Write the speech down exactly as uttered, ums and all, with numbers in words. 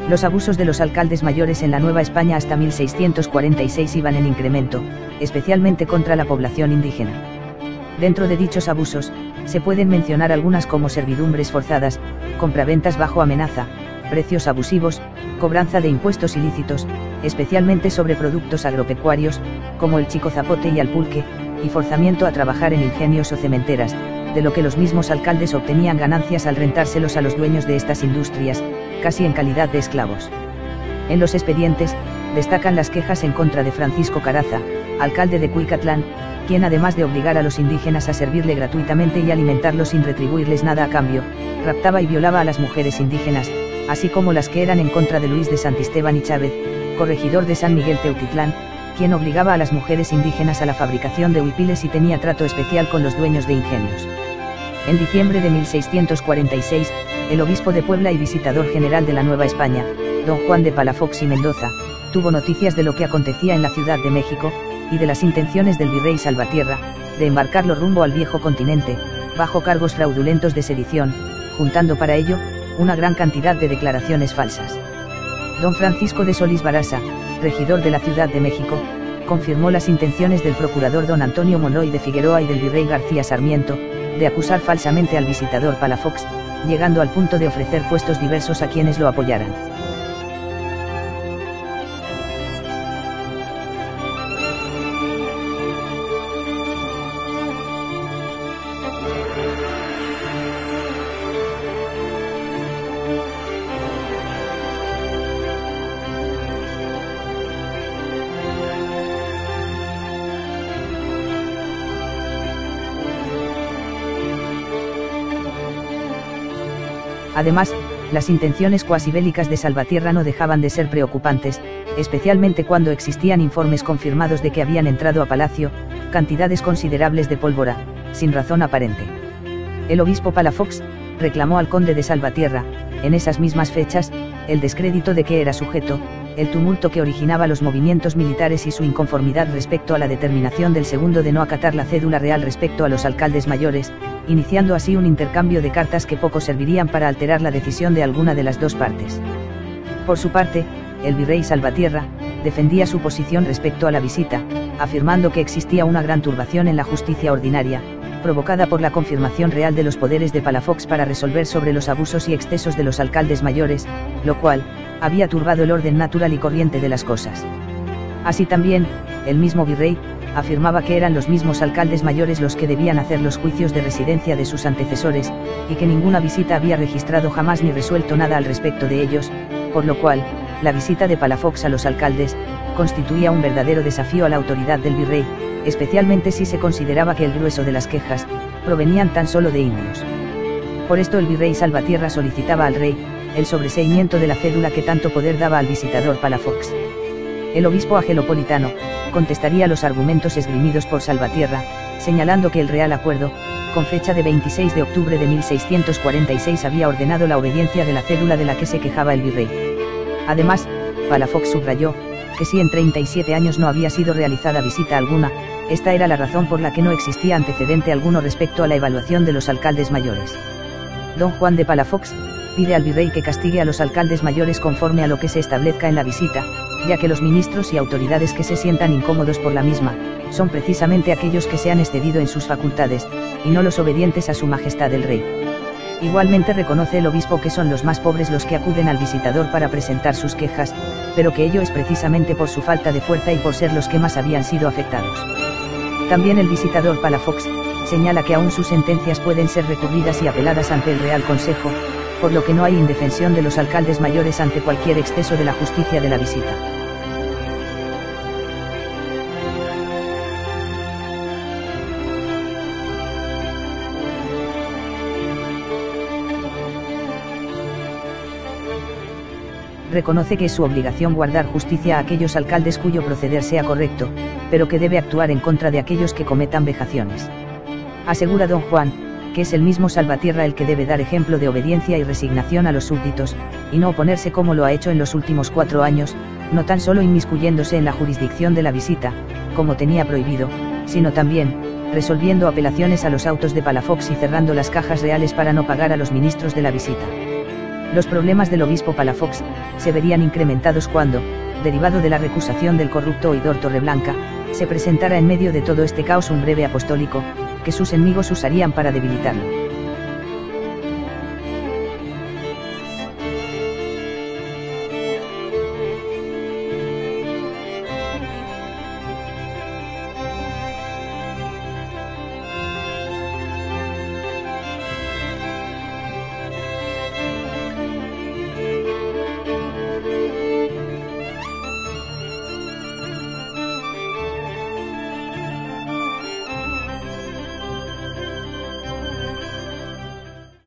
Los abusos de los alcaldes mayores en la Nueva España hasta mil seiscientos cuarenta y seis iban en incremento, especialmente contra la población indígena. Dentro de dichos abusos, se pueden mencionar algunas como servidumbres forzadas, compraventas bajo amenaza, precios abusivos, cobranza de impuestos ilícitos, especialmente sobre productos agropecuarios, como el chico zapote y al pulque, y forzamiento a trabajar en ingenios o cementeras, de lo que los mismos alcaldes obtenían ganancias al rentárselos a los dueños de estas industrias, casi en calidad de esclavos. En los expedientes, destacan las quejas en contra de Francisco Caraza, alcalde de Cuicatlán, quien además de obligar a los indígenas a servirle gratuitamente y alimentarlos sin retribuirles nada a cambio, raptaba y violaba a las mujeres indígenas, así como las que eran en contra de Luis de Santisteban y Chávez, corregidor de San Miguel Teutitlán, quien obligaba a las mujeres indígenas a la fabricación de huipiles y tenía trato especial con los dueños de ingenios. En diciembre de mil seiscientos cuarenta y seis, el obispo de Puebla y visitador general de la Nueva España, don Juan de Palafox y Mendoza, tuvo noticias de lo que acontecía en la Ciudad de México, y de las intenciones del virrey Salvatierra, de embarcarlo rumbo al viejo continente, bajo cargos fraudulentos de sedición, juntando para ello, una gran cantidad de declaraciones falsas. Don Francisco de Solís Barasa, regidor de la Ciudad de México, confirmó las intenciones del procurador don Antonio Monroy de Figueroa y del virrey García Sarmiento, de acusar falsamente al visitador Palafox, llegando al punto de ofrecer puestos diversos a quienes lo apoyaran. Además, las intenciones cuasi bélicas de Salvatierra no dejaban de ser preocupantes, especialmente cuando existían informes confirmados de que habían entrado a Palacio cantidades considerables de pólvora, sin razón aparente. El obispo Palafox reclamó al conde de Salvatierra, en esas mismas fechas, el descrédito de que era sujeto, el tumulto que originaba los movimientos militares y su inconformidad respecto a la determinación del segundo de no acatar la cédula real respecto a los alcaldes mayores, iniciando así un intercambio de cartas que poco servirían para alterar la decisión de alguna de las dos partes. Por su parte, el virrey Salvatierra defendía su posición respecto a la visita, afirmando que existía una gran turbación en la justicia ordinaria, provocada por la confirmación real de los poderes de Palafox para resolver sobre los abusos y excesos de los alcaldes mayores, lo cual había turbado el orden natural y corriente de las cosas. Así también, el mismo virrey afirmaba que eran los mismos alcaldes mayores los que debían hacer los juicios de residencia de sus antecesores, y que ninguna visita había registrado jamás ni resuelto nada al respecto de ellos, por lo cual, la visita de Palafox a los alcaldes constituía un verdadero desafío a la autoridad del virrey, especialmente si se consideraba que el grueso de las quejas provenían tan solo de indios. Por esto el virrey Salvatierra solicitaba al rey el sobreseimiento de la cédula que tanto poder daba al visitador Palafox. El obispo agelopolitano contestaría los argumentos esgrimidos por Salvatierra, señalando que el Real Acuerdo, con fecha de veintiséis de octubre de mil seiscientos cuarenta y seis, había ordenado la obediencia de la cédula de la que se quejaba el virrey. Además, Palafox subrayó que si en treinta y siete años no había sido realizada visita alguna, esta era la razón por la que no existía antecedente alguno respecto a la evaluación de los alcaldes mayores. Don Juan de Palafox pide al virrey que castigue a los alcaldes mayores conforme a lo que se establezca en la visita, ya que los ministros y autoridades que se sientan incómodos por la misma, son precisamente aquellos que se han excedido en sus facultades, y no los obedientes a su majestad el rey. Igualmente reconoce el obispo que son los más pobres los que acuden al visitador para presentar sus quejas, pero que ello es precisamente por su falta de fuerza y por ser los que más habían sido afectados. También el visitador Palafox señala que aún sus sentencias pueden ser recurridas y apeladas ante el Real Consejo, por lo que no hay indefensión de los alcaldes mayores ante cualquier exceso de la justicia de la visita. Reconoce que es su obligación guardar justicia a aquellos alcaldes cuyo proceder sea correcto, pero que debe actuar en contra de aquellos que cometan vejaciones. Asegura don Juan, que es el mismo Salvatierra el que debe dar ejemplo de obediencia y resignación a los súbditos, y no oponerse como lo ha hecho en los últimos cuatro años, no tan solo inmiscuyéndose en la jurisdicción de la visita, como tenía prohibido, sino también, resolviendo apelaciones a los autos de Palafox y cerrando las cajas reales para no pagar a los ministros de la visita. Los problemas del obispo Palafox se verían incrementados cuando, derivado de la recusación del corrupto oidor Torreblanca, se presentara en medio de todo este caos un breve apostólico, que sus enemigos usarían para debilitarlo.